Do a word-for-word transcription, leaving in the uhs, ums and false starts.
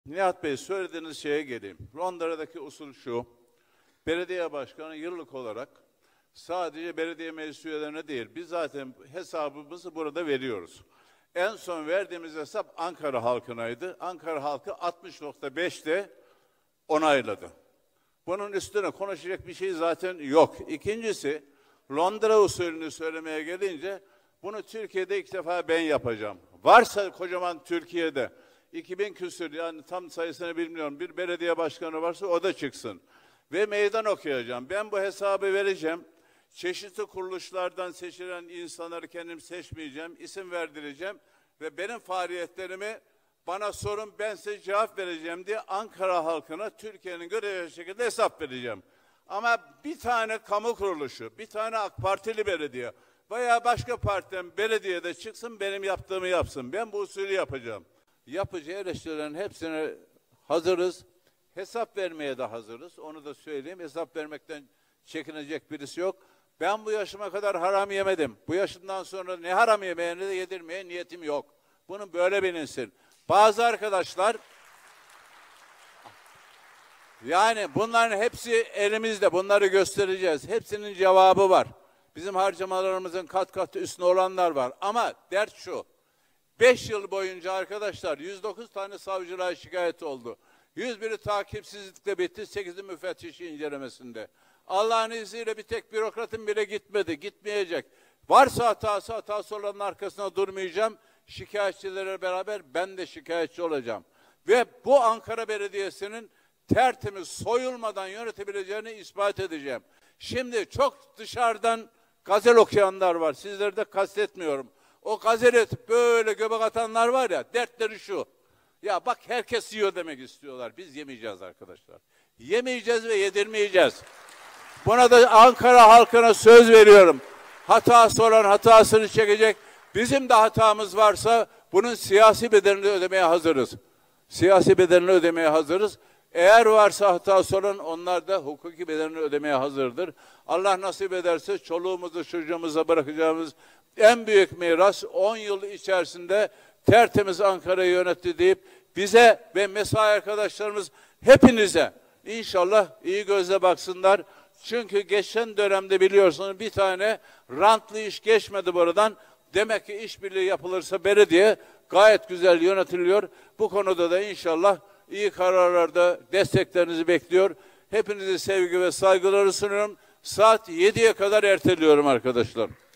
Nihat Bey, söylediğiniz şeye geleyim. Londra'daki usul şu: belediye başkanı yıllık olarak sadece belediye meclis üyelerine değil, biz zaten hesabımızı burada veriyoruz. En son verdiğimiz hesap Ankara halkınaydı. Ankara halkı altmış nokta beşte onayladı. Bunun üstüne konuşacak bir şey zaten yok. İkincisi, Londra usulünü söylemeye gelince, bunu Türkiye'de ilk defa ben yapacağım. Varsa kocaman Türkiye'de iki bin küsür, yani tam sayısını bilmiyorum, bir belediye başkanı varsa o da çıksın. Ve meydan okuyacağım. Ben bu hesabı vereceğim. Çeşitli kuruluşlardan seçilen insanları kendim seçmeyeceğim, isim verdireceğim ve benim faaliyetlerimi bana sorun, ben size cevap vereceğim diye Ankara halkına Türkiye'nin göreceği şekilde hesap vereceğim. Ama bir tane kamu kuruluşu, bir tane AK Partili belediye veya başka partiden belediyede çıksın, benim yaptığımı yapsın. Ben bu usulü yapacağım. Yapıcı eleştirilerin hepsine hazırız. Hesap vermeye de hazırız. Onu da söyleyeyim. Hesap vermekten çekinecek birisi yok. Ben bu yaşıma kadar haram yemedim. Bu yaşından sonra ne haram yemeye ne de yedirmeye niyetim yok. Bunu böyle bilinsin. Bazı arkadaşlar, yani bunların hepsi elimizde. Bunları göstereceğiz. Hepsinin cevabı var. Bizim harcamalarımızın kat kat üstüne olanlar var. Ama dert şu: beş yıl boyunca arkadaşlar yüz dokuz tane savcılığa şikayet oldu. yüz biri takipsizlikle bitti, sekizi müfettiş incelemesinde. Allah'ın izniyle bir tek bürokratın bile gitmedi, gitmeyecek. Varsa hatası, hatası olanın arkasına durmayacağım. Şikayetçilere beraber ben de şikayetçi olacağım. Ve bu Ankara Belediyesi'nin tertemiz, soyulmadan yönetebileceğini ispat edeceğim. Şimdi çok dışarıdan gazel okuyanlar var, sizleri de kastetmiyorum. O gazel etip böyle göbek atanlar var ya, dertleri şu: ya bak herkes yiyor demek istiyorlar. Biz yemeyeceğiz arkadaşlar. Yemeyeceğiz ve yedirmeyeceğiz. Buna da Ankara halkına söz veriyorum. Hatası olan hatasını çekecek. Bizim de hatamız varsa bunun siyasi bedelini ödemeye hazırız. Siyasi bedelini ödemeye hazırız. Eğer varsa hatası olan, onlar da hukuki bedelini ödemeye hazırdır. Allah nasip ederse çoluğumuzu çocuğumuza bırakacağımız en büyük miras on yıl içerisinde tertemiz Ankara'yı yönetti deyip bize ve mesai arkadaşlarımız hepinize inşallah iyi gözle baksınlar. Çünkü geçen dönemde biliyorsunuz bir tane rantlı iş geçmedi buradan. Demek ki işbirliği yapılırsa belediye gayet güzel yönetiliyor. Bu konuda da inşallah iyi kararlarda desteklerinizi bekliyor. Hepinize sevgi ve saygıları sunuyorum. Saat yediye kadar erteliyorum arkadaşlar.